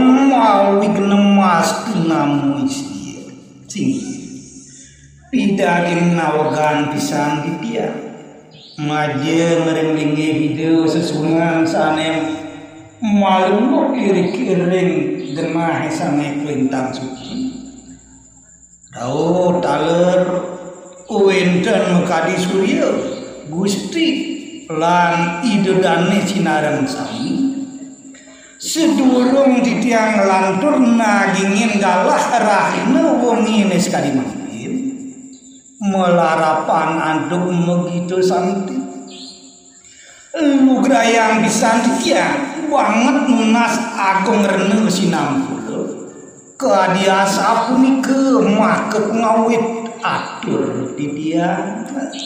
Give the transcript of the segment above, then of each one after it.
mau ignemas namu isi sing pidagin nawagan pisang di dia maje ngerenglinge video sesungan sanem malum kiri-kiring genah sane kelintang suci Dao taler uwenten mekadi surya Gusti lan idedane sinareng sami sedurung titiang lantur nagingin galah rahina wongi nes kadi mangkin melarapan anduk begitu santi lu grayang disantikia banget nunas agung rene sinampul keadiasa punike makep ngawit atur di dia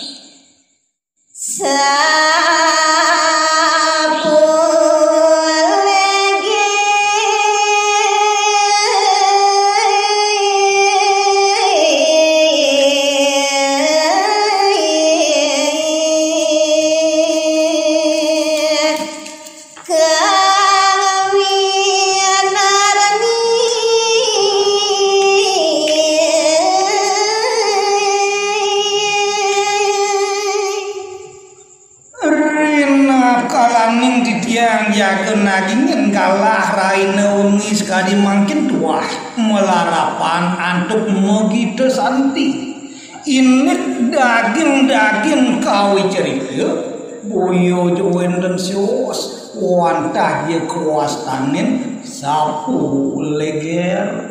nagingin galah raina wengi sekali makin tua melarapan antuk begitu santi ini daging kawi cerita boyo jowen dan sios wantah dia kuas tanin sapu leger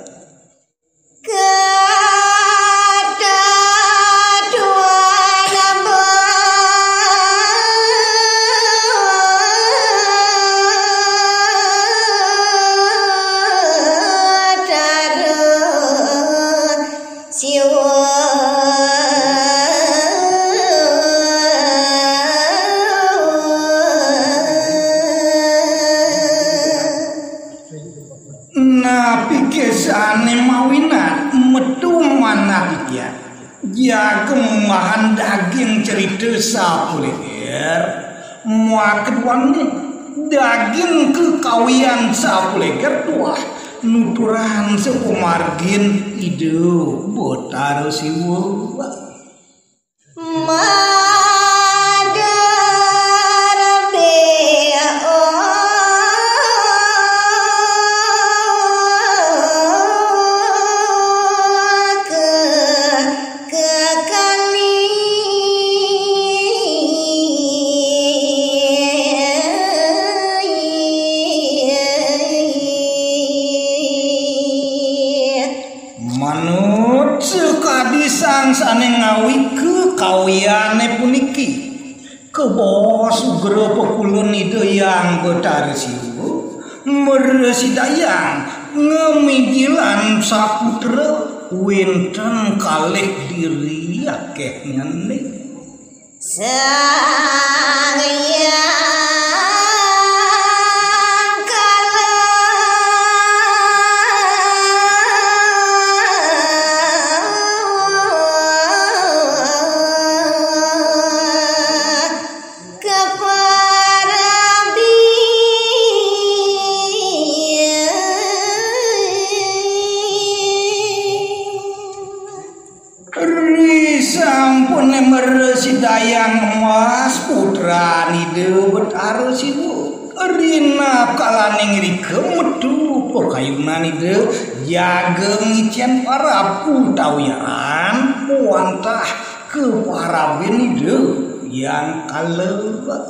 kemahan daging cerita sapuleger muak keduanya daging kekawian sapuleger tua nuturan sepumargin ide botar siwa sane ngawi ke kawiane puniki ke bos ugro pekulun itu yang betar siwu meresidayang ngemijilan saputra winten kalih diri akeh nyane Dayang mas putra nide betar siwu rina kalaning rike medu pokayuna nide jageng ician para putawian wantah ke para benide yang kaleba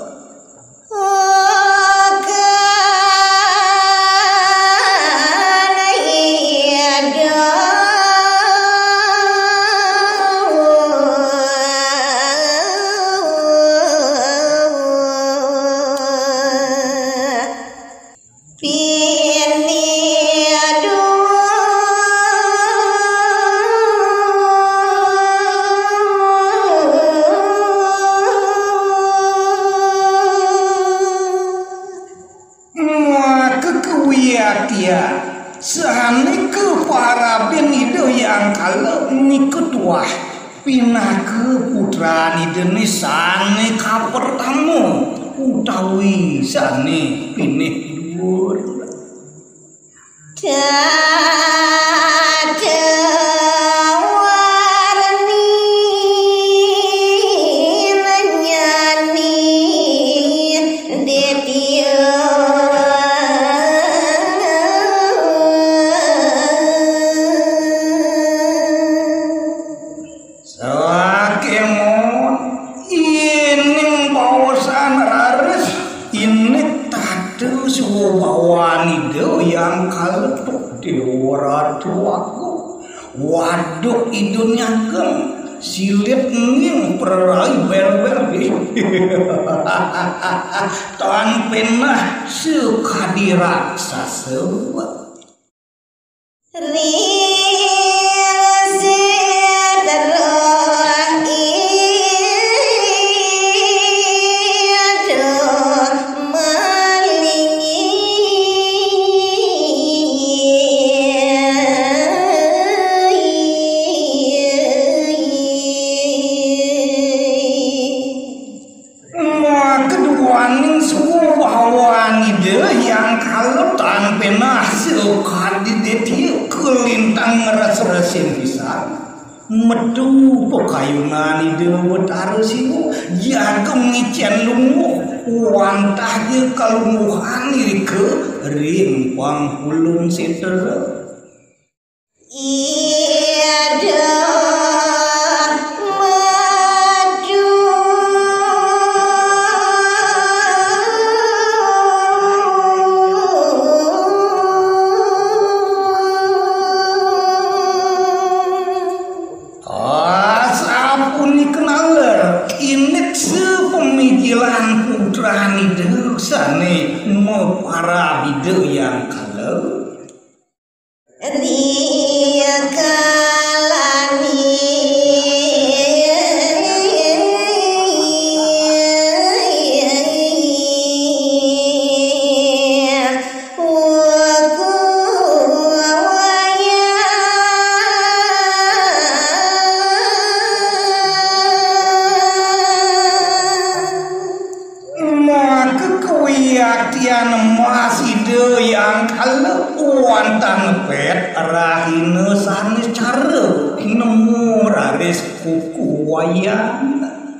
sehane ke para benido yang kalau ni ketua pinah ke putra ni dene sane ka pertama utawi sane pinih dhuwur yang kaletuk di waratuaku waduk idunnya geng silit nging perai bel-bel tan penah sekadi raksasa yang kalau tan penah sekadi detil kelintang ngeres-resin pisan medu pekayunan ide betaresimu jagem ngicen lungu wantah ge kalungguhan iri ke rimpang hulung sitere putrani deusane mo para bide yang kalau dia kalani Tian masih de yang kalau wantan pet rahine sanes cara nemu raris kuku wayang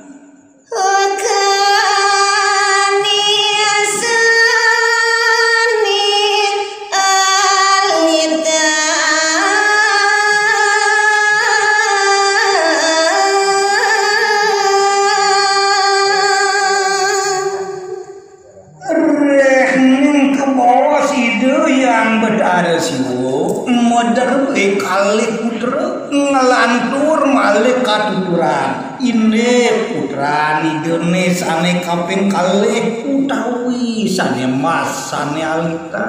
yang bedara siwo modern kali putra ngelantur malik katuturan ini putra ni dene sane kaping kali utawi sane mas sane alita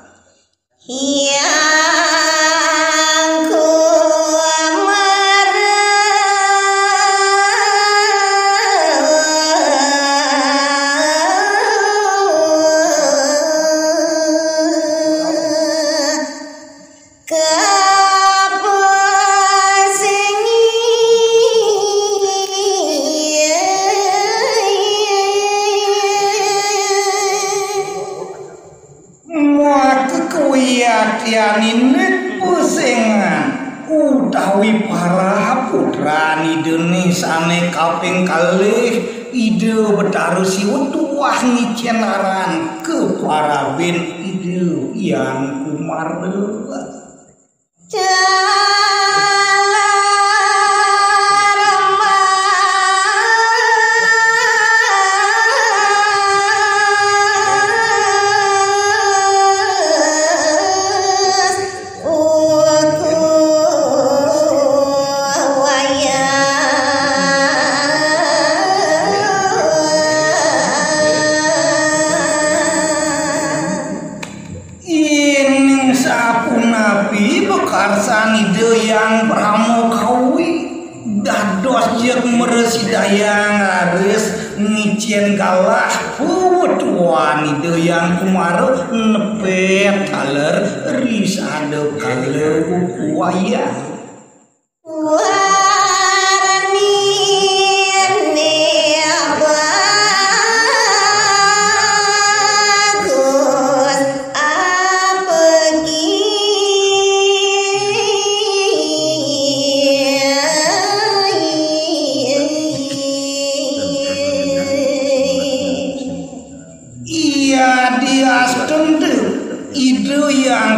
tianin pusengan utawi para putrani dene sane kaping kalih ide betarusi tuah ngicen ke para ben ide yang kumar karsani de yang pramukawi dados jeung meresi dayang ares ngicen galah putuan de yang kumaro nepet taler ris ade kaler wayah Bagus apa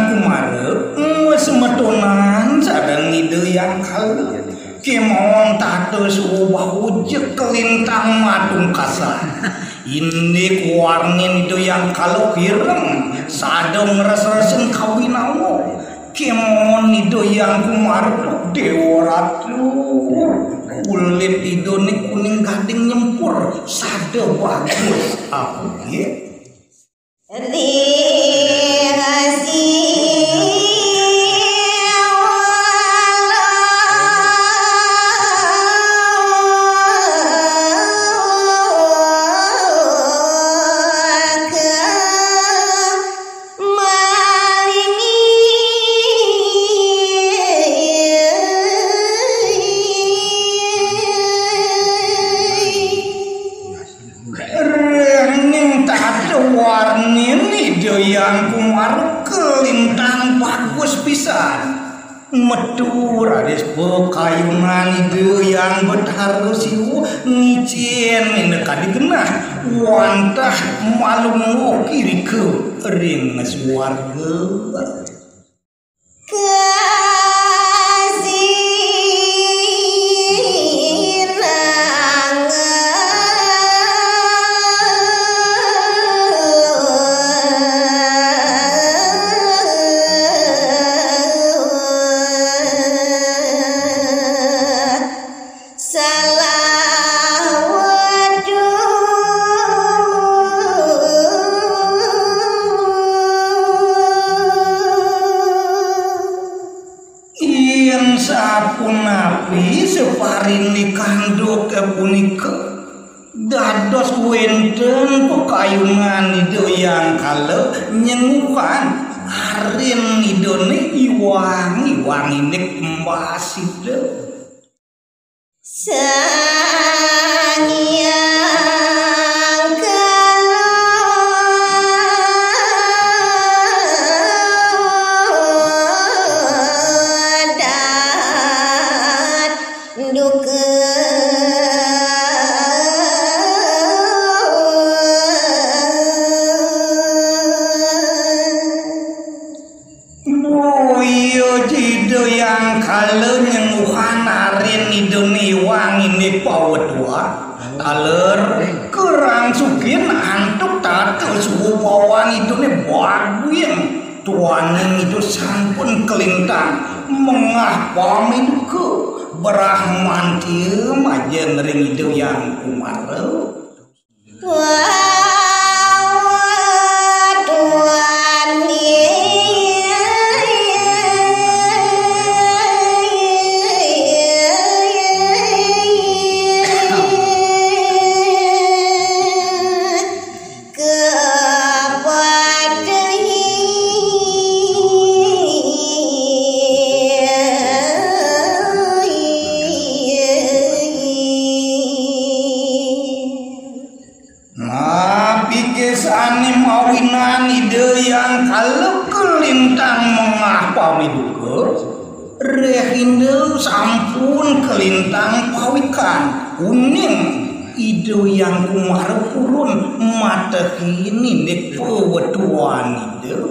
kumare semetonan sadang ide yang kalau kemon tatus ubah ujek kelintang matung kasan ini kuarnin itu yang kalau kireng sadang ngeres-resin kawinawo kemon itu yang kumare dewa ratu kulit itu nih kuning gading nyempur sadang bagus aku ya yang kumar kelintang bagus pisan metu rades pekayunan ide yang berharga siu ngicien mineka digenah wantah malum kiri ke ring warga sapunapi separin dikanduk ke punika dados wenten pekayungan itu yang kalau nyengukan arin idone iwang inik pembasit yang kalau nyenguhan arin idoni wang ini pawadua taler kerang sukin antuk tatel suhu bawang idoni baguin tuaning itu sampun kelintang mengah pamit ke berahman tiu majen ring itu yang kumaro yang kalau kelintang mengapa widuke rehinde sampun kelintang pawikan kuning ide yang kumar purun mata kini nek pewetuan ide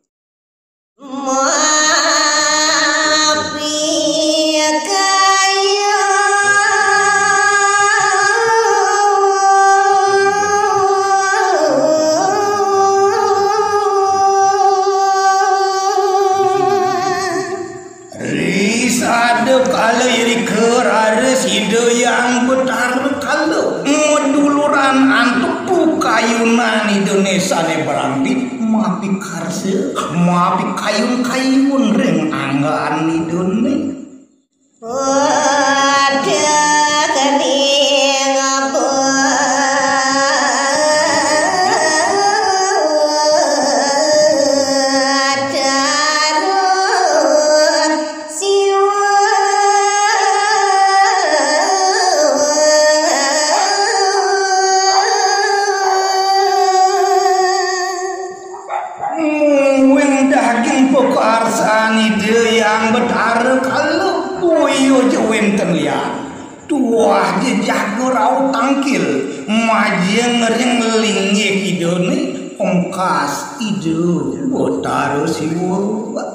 kalau iri kerares ide yang betar kalau meduluran antuk pukayunan Indonesia ne berambi mapi karse mapi kayun ring anggaan Indonesia ide yang betar kalau puyo jewenten liat tuah je jago rau tangkil majeng ring linge idone ongkas ide botar si wuru